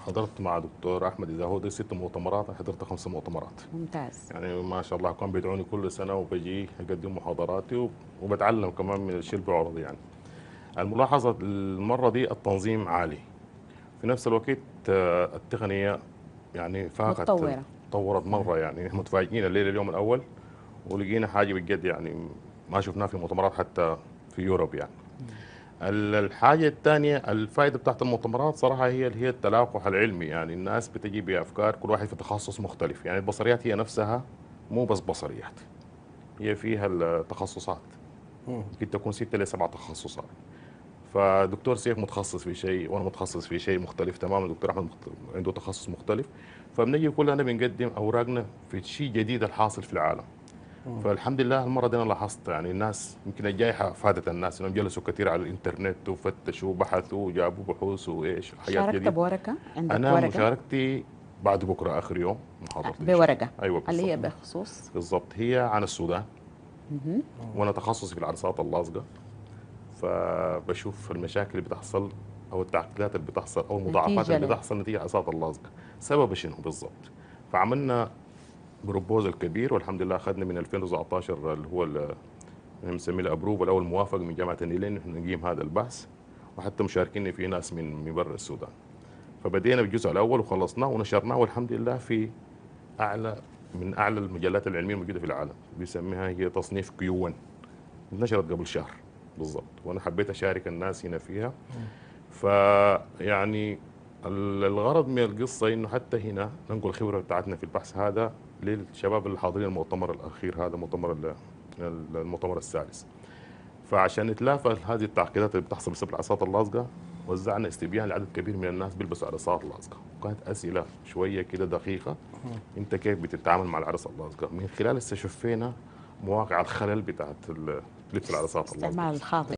حضرت مع دكتور احمد الزهودي 6 مؤتمرات، أنا حضرت 5 مؤتمرات. ممتاز. يعني ما شاء الله كانوا بيدعوني كل سنه وبجي اقدم محاضراتي وبتعلم كمان من الشيء اللي بعرض يعني. الملاحظه المره دي التنظيم عالي، في نفس الوقت التقنيه يعني فاقت، متطورة. تطورت مره، يعني متفاجئين الليله اليوم الاول ولقينا حاجه بجد يعني ما شفناها في مؤتمرات حتى في يوروب يعني. الحاجة الثانية الفائدة بتاعت المؤتمرات صراحة هي اللي هي التلاقح العلمي، يعني الناس بتجي بأفكار كل واحد في تخصص مختلف. يعني البصريات هي نفسها مو بس بصريات، هي فيها التخصصات، ممكن تكون 6 ل7 تخصصات. فدكتور سيف متخصص في شيء وانا متخصص في شيء مختلف تماما، دكتور احمد عنده تخصص مختلف. فبنجي كلنا بنقدم اوراقنا في شيء جديد الحاصل في العالم. فالحمد لله المره دي انا لاحظت يعني الناس يمكن الجائحه فادت الناس انهم جلسوا كثير على الانترنت وفتشوا وبحثوا وجابوا بحوث وايش حاجات شاركت جديده. بورقة؟ عندك انا ورقة؟ مشاركتي بعد بكره اخر يوم محاضرتي ان شاء الله. بورقة ايوه اللي بالضبط. هي بخصوص. بالضبط هي عن السودان، مهم. وانا تخصصي في العرصات اللاصقه. فبشوف المشاكل اللي بتحصل او التعقيدات اللي بتحصل او المضاعفات نتيجة اللي بتحصل نتيجه العرصات اللاصقه، سبب شنو بالضبط. فعملنا بروبوزل كبير والحمد لله اخذنا من 2019 اللي هو بنسميه الابروفل او الموافقه من جامعه النيلين ان نقيم هذا البحث، وحتى مشاركين فيه ناس من برا السودان. فبدينا بالجزء الاول وخلصناه ونشرناه والحمد لله في اعلى من اعلى المجلات العلميه الموجوده في العالم، بيسميها هي تصنيف كيو 1، انتشرت قبل شهر بالضبط، وانا حبيت اشارك الناس هنا فيها. فيعني الغرض من القصه انه حتى هنا ننقل الخبره بتاعتنا في البحث هذا للشباب اللي حاضرين المؤتمر الاخير هذا، المؤتمر السادس. فعشان نتلافى هذه التعقيدات اللي بتحصل بسبب العصات اللاصقه، وزعنا استبيان لعدد كبير من الناس بيلبسوا عدسات لاصقه، وكانت اسئله شويه كده دقيقه، انت كيف بتتعامل مع العدسه اللاصقه؟ من خلال استشفينا مواقع الخلل بتاعت لبس العدسات اللاصقه. استعمال الخاطئ.